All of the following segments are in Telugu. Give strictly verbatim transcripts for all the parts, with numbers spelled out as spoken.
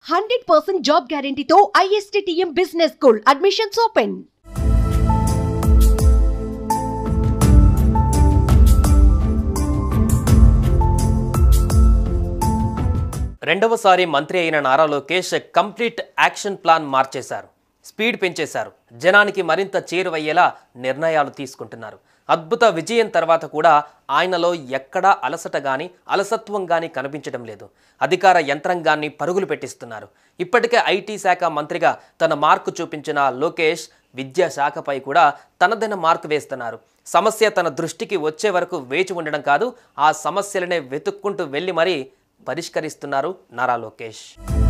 హండ్రెడ్ పర్సెంట్ జాబ్ గ్యారంటీతో I S T T M business school admissions open. రెండవసారి మంత్రి అయిన Nara Lokesh complete action plan మార్చేశారు. స్పీడ్ పెంచేశారు. జనానికి మరింత చేరువయ్యేలా నిర్ణయాలు తీసుకుంటున్నారు. అద్భుత విజయం తర్వాత కూడా ఆయనలో ఎక్కడా అలసట గాని అలసత్వం గాని కనిపించడం లేదు. అధికార యంత్రాంగాన్ని పరుగులు పెట్టిస్తున్నారు. ఇప్పటికే ఐటీ శాఖ మంత్రిగా తన మార్కు చూపించిన లోకేష్ విద్యాశాఖపై కూడా తనదైన మార్కు వేస్తున్నారు. సమస్య తన దృష్టికి వచ్చే వరకు వేచి ఉండడం కాదు, ఆ సమస్యలనే వెతుక్కుంటూ వెళ్ళి మరీ పరిష్కరిస్తున్నారు నారా లోకేష్.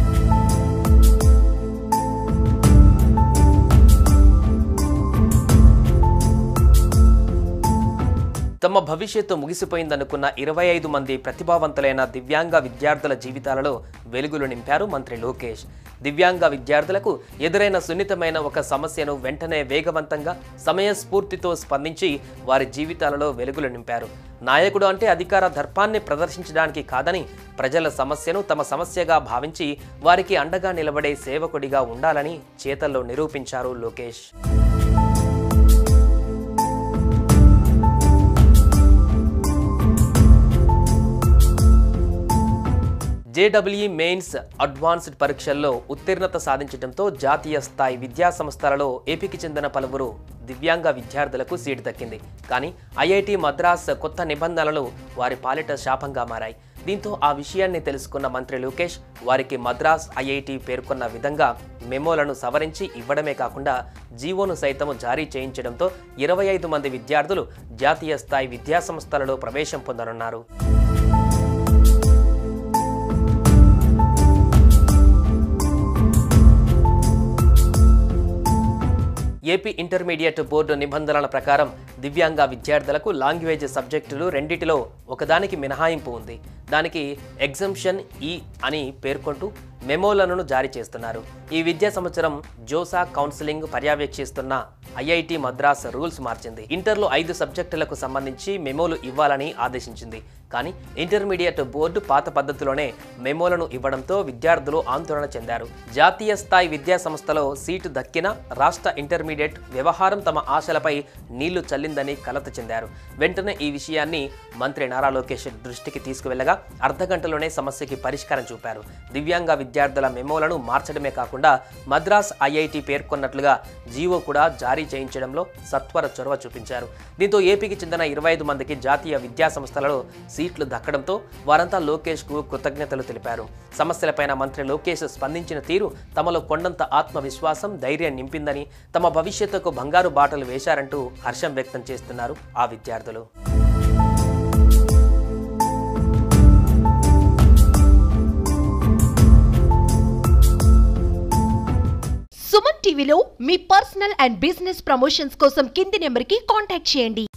తమ భవిష్యత్తు ముగిసిపోయిందనుకున్న ఇరవై ఐదు మంది ప్రతిభావంతులైన దివ్యాంగ విద్యార్థుల జీవితాలలో వెలుగులు నింపారు మంత్రి లోకేష్. దివ్యాంగ విద్యార్థులకు ఎదురైన సున్నితమైన ఒక సమస్యను వెంటనే వేగవంతంగా సమయస్ఫూర్తితో స్పందించి వారి జీవితాలలో వెలుగులు నింపారు. నాయకుడు అంటే అధికార దర్పాన్ని ప్రదర్శించడానికి కాదని, ప్రజల సమస్యను తమ సమస్యగా భావించి వారికి అండగా నిలబడే సేవకుడిగా ఉండాలని చేతల్లో నిరూపించారు Lokesh. J double E mains advanced పరీక్షల్లో ఉత్తీర్ణత సాధించడంతో జాతీయ స్థాయి విద్యా సంస్థలలో ఏపీకి చెందిన పలువురు దివ్యాంగ విద్యార్థులకు సీటు దక్కింది. కానీ ఐ ఐ టి మద్రాస్ కొత్త నిబంధనలు వారి పాలిట శాపంగా మారాయి. దీంతో ఆ విషయాన్ని తెలుసుకున్న మంత్రి లోకేష్ వారికి మద్రాస్ ఐ ఐ టి పేర్కొన్న విధంగా మెమోలను సవరించి ఇవ్వడమే కాకుండా జీవోను సైతం జారీ చేయించడంతో ఇరవై ఐదు మంది విద్యార్థులు జాతీయ స్థాయి విద్యా సంస్థలలో ప్రవేశం పొందనున్నారు. ఏపీ ఇంటర్మీడియట్ బోర్డు నిబంధనల ప్రకారం దివ్యాంగ విద్యార్థులకు లాంగ్వేజ్ సబ్జెక్టులు రెండిటిలో ఒకదానికి మినహాయింపు ఉంది. దానికి ఎగ్జంప్షన్ ఈ అని పేర్కొంటూ మెమోలను జారీ చేస్తున్నారు. ఈ విద్యా సంవత్సరం జోసా కౌన్సిలింగ్ పర్యవేక్షిస్తున్న I I T Madras rules మార్చింది. ఇంటర్లో ఐదు సబ్జెక్టులకు సంబంధించి మెమోలు ఇవ్వాలని ఆదేశించింది. కానీ ఇంటర్మీడియట్ బోర్డు పాత పద్ధతిలోనే మెమోలను ఇవ్వడంతో విద్యార్థులు ఆందోళన చెందారు. జాతీయ స్థాయి విద్యా సంస్థలో సీటు దక్కిన రాష్ట్ర ఇంటర్మీడియట్ వ్యవహారం తమ ఆశలపై నీళ్లు చల్లిందని కలత చెందారు. వెంటనే ఈ విషయాన్ని మంత్రి నారా లోకేష్ దృష్టికి తీసుకువెళ్లగా అర్ధగంటలోనే సమస్యకి పరిష్కారం చూపారు. దివ్యాంగ విద్యార్థుల మెమోలను మార్చడమే కాకుండా మద్రాస్ ఐ ఐ టి పేర్కొన్నట్లుగా జీవో కూడా జారీ చేయించడంలో సత్వర చొరవ చూపించారు. దీంతో ఏపీకి చెందిన ఇరవై ఐదు మందికి జాతీయ విద్యా సంస్థలలో సీట్లు దక్కడంతో వారంతా లోకేష్ కు కృతజ్ఞతలు తెలిపారు. సమస్యలపైన మంత్రి లోకేష్ స్పందించిన తీరు తమలో కొండంత ఆత్మవిశ్వాసం, ధైర్యం నింపిందని, తమ భవిష్యత్తుకు బంగారు బాటలు వేశారంటూ హర్షం వ్యక్తం చేస్తున్నారు ఆ విద్యార్థులు. సుమన్ టీవీలో మీ పర్సనల్ అండ్ బిజినెస్ ప్రమోషన్స్ కోసం కింది నెంబర్కి కాంటాక్ట్ చేయండి.